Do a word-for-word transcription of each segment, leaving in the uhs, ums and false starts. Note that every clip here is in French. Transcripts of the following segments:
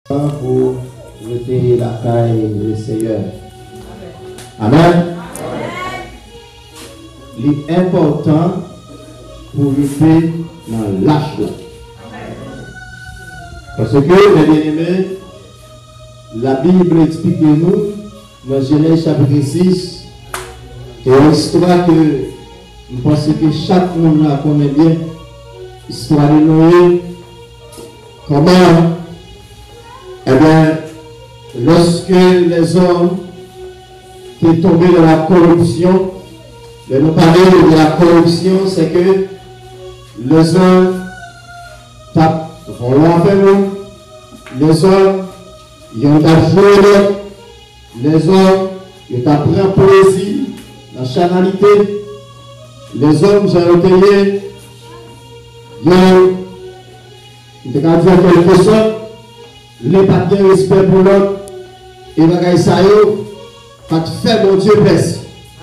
Pour jeter la caille du Seigneur. Amen. Il est important pour rester dans l'âge. Parce que, mes bien-aimés, la Bible explique nous, dans Genèse chapitre six, et une histoire que nous pensons que chaque monde la connaît bien, l'histoire de Noé, comment, eh bien, lorsque les hommes qui sont tombés dans la corruption, mais nous parlons de la corruption, c'est que les hommes tapent, vont l'enfer, les hommes, ils ont joué, les hommes, ils ont pris plaisir dans la charnalité, les hommes, j'ai recueilli, ils ont, ils ont dit en quelque sorte, les papiers respect pour l'autre, et les ça pas faire mon Dieu blesse.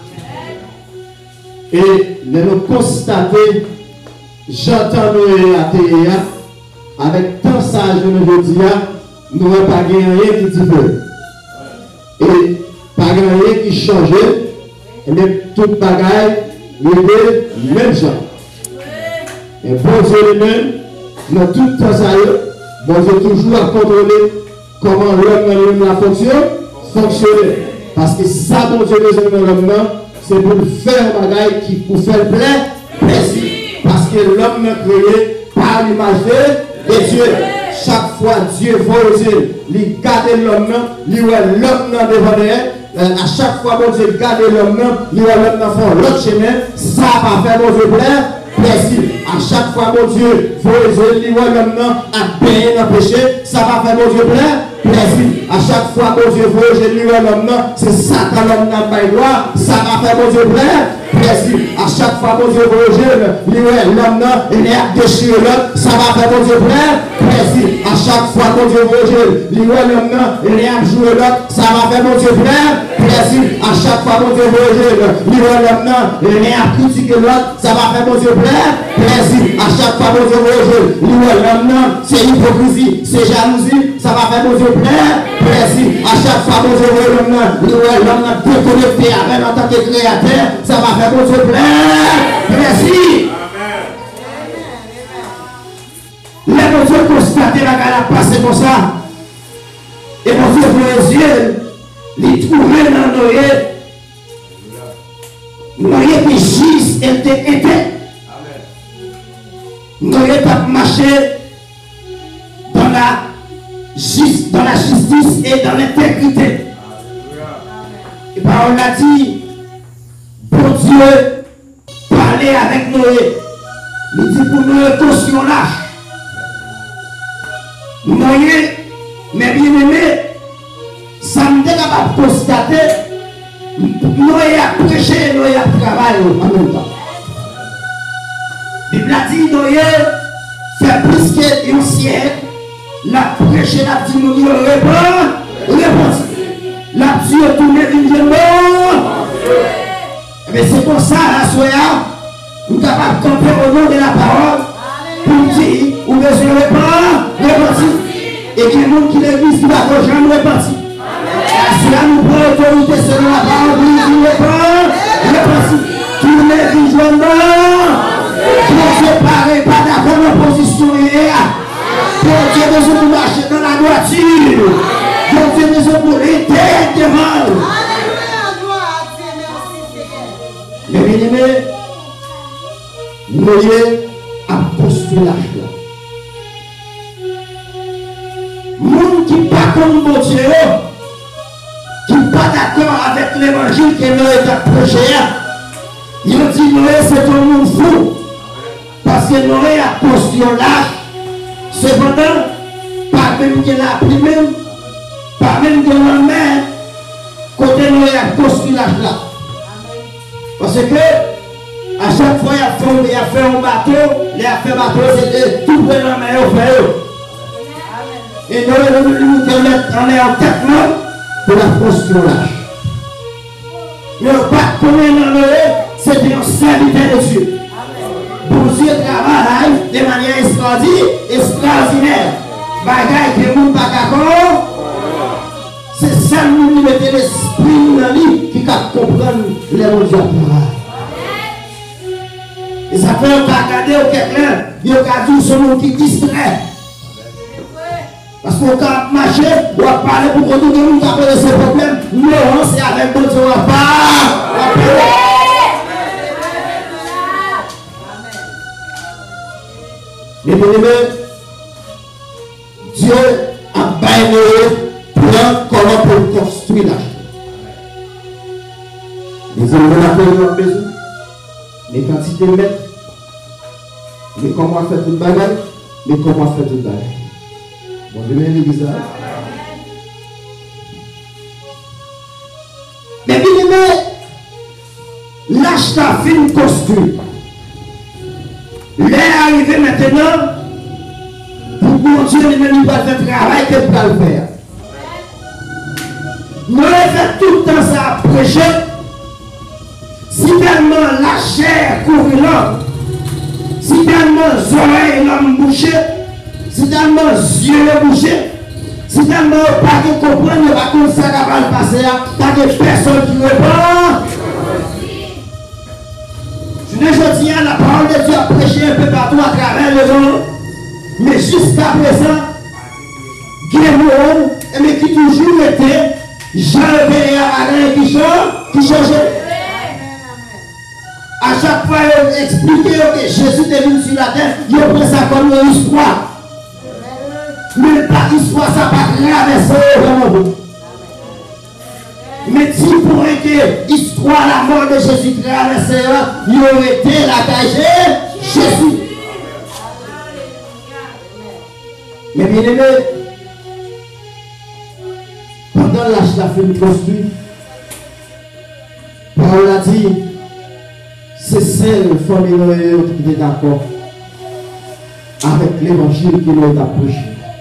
Et nous constater, j'entends nous à Théa, avec tant sage nous veux dire, nous n'avons pas gagné rien qui diffère. Et pas gagné rien qui change, mais tout bagaille, le même genre. Et bon Dieu lui-même, dans tout le temps ça bon Dieu toujours à contrôler comment l'homme dans la fonction fonctionne. Parce que ça, bon Dieu, les hommes dans l'homme, c'est pour faire un bagage qui pour faire plein plaisir. Parce que l'homme est créé par l'image de Dieu. Chaque fois, Dieu veut Dieu, il garde l'homme, il voit l'homme dans devant elle. À chaque fois, bon Dieu, garde l'homme, il voit l'homme dans fond l'autre chemin. Ça va faire bon Dieu plein plaisir. À chaque fois, mon Dieu, veut Dieu, il voit l'homme à bien dans le péché. Ça va faire bon Dieu plein plaisir. À chaque fois, mon Dieu, veut je lui vois l'homme, c'est Satan l'homme dans ma gloire. Ça va faire bon Dieu plein plaisir. À chaque fois, mon Dieu, veut je lui vois l'homme, il est déchiré l'autre. Ça va faire bon Dieu plein plaisir. À chaque fois, mon Dieu, veut je lui vois l'homme, il est joué l'autre. Ça va faire bon Dieu plein plaisir. À chaque fois, mon Dieu, veut je lui vois l'homme, il est critiqué l'autre. Ça va faire bon Dieu plein plaisir. À chaque fois, mon Dieu, veut je lui vois l'homme, c'est hypocrisie, c'est jalousie. Ça va faire bon Dieu plein plaisir. À chaque fois, mon Dieu, l'homme, l'homme déconnecté avec en tant que créateur, ça va faire mon Dieu plein plaisir. Les mon Dieu constater la galère passer comme ça. Et mon Dieu, pour les yeux, les trouver dans Noé. Noé qui gisse était était. Noé pas marché dans la Juste dans la justice et dans l'intégrité. Et parole a dit, bon Dieu, parler avec Noé. Il dit pour nous attention lâche. Noé, mes bien-aimés, ça me dit capable de constater, Noé a prêché, Noé a travaillé en même temps. La Bible a dit, Noé fait plus qu'un siècle. La prêche, la dit, nous nous répond, répond. La dit, tourne une mais c'est pour ça, la soya, nous sommes capables de camper au nom de la parole, pour dire, ou besoin de répondre, répond. Et qu'il y a des gens qui l'église qui va jamais répondre. Cela nous prend autorité selon la parole, nous répond, répond. Tourne une journée, Dieu paraît pas d'accord en position hier. Dieu besoin de marcher dans la droiture. Dieu besoin pour l'éternel devant. Mais bien aimé, Noé a postulé l'âge. Monde qui pas comme mon Dieu, qui pas d'accord avec l'évangile que Noé a prêché, il dit Noé c'est un monde fou. Parce que Noé a postulé l'âge. Cependant, pas même que la première, pas même que la mer, côté Noé a construit l'âge là. Parce que, à chaque fois, il a fait un bateau, il a fait un bateau, c'était tout près de la mer au frère. Et Noé nous est en tête pour la construire l'âge. Mais pas comme dans Noé, c'était un serviteur de Dieu. Pour Dieu travaille de manière extraordinaire. Bagaille que nous ne pouvons pas seul monde qui mettait l'esprit dans lui qui va comprendre les mots de et ça fait un pas regarder au quelqu'un, il y a un son monde qui distrait. Parce qu'on va marcher, on va parler pour que tout le monde appelle ses problèmes. Non, c'est avec bon Dieu, on va pas. Mais bien aimé, Dieu a baigné plan comment pour construire la chose. Les hommes de la maison, les quantités de mètres, mais comment faire toute bagarre, mais comment faire toute bagarre. Bon, je vais l'église là. Mais bien aimé, l'âge t'a fait une construire. L'heure arrivé maintenant, pour mon Dieu, il va faire le travail que pour le faire. Nous avons fait tout le temps ça à prêcher. Si tellement la chair couvre l'homme, si tellement les oreilles l'homme bouché, si tellement les yeux bouchés, si tellement pas de comprendre, pas comme ça qui va le passer, pas de personne qui répond. Je ne dis à la parole de Dieu a prêché un peu partout à travers le monde, mais jusqu'à présent, Guémon, mais qui toujours était, j'avais un qui change, qui changeait. À chaque fois, il expliquait que Jésus est venu sur la terre, il prend ça comme une histoire. Mais pas histoire, ça va traverser vraiment. Mais si pour que l'histoire, la mort de Jésus traversée, il aurait été la cagée Jésus. Mais bien aimé, pendant l'âge de la fin construit, Paul a dit, c'est celle famille qui était d'accord avec l'évangile qui nous a prêché.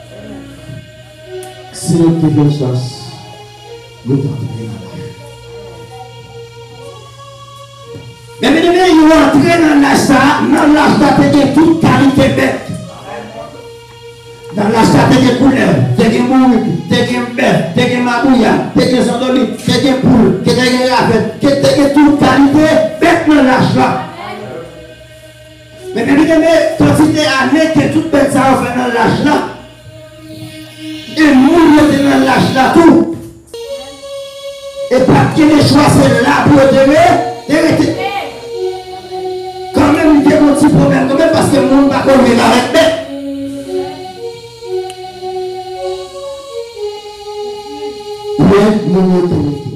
Si nous avons une chance, nous avons une mais bien aimé, ils vont entrer dans l'âge dans l'âge de toute qualité bête. Dans l'âge de couleur, de mouille, de bœuf, de mabouya, de sandoli, de poule, de rafet, de toute qualité bête dans l'âge là. Mais bien aimé, quantité d'années que toute bête ça a fait dans l'âge là, et mouille était dans l'âge là tout. Et pas qu'il ait choisi là pour te quand même, il y a un petit problème, quand même, parce que le monde va convaincre avec bête. Oui, mon autorité.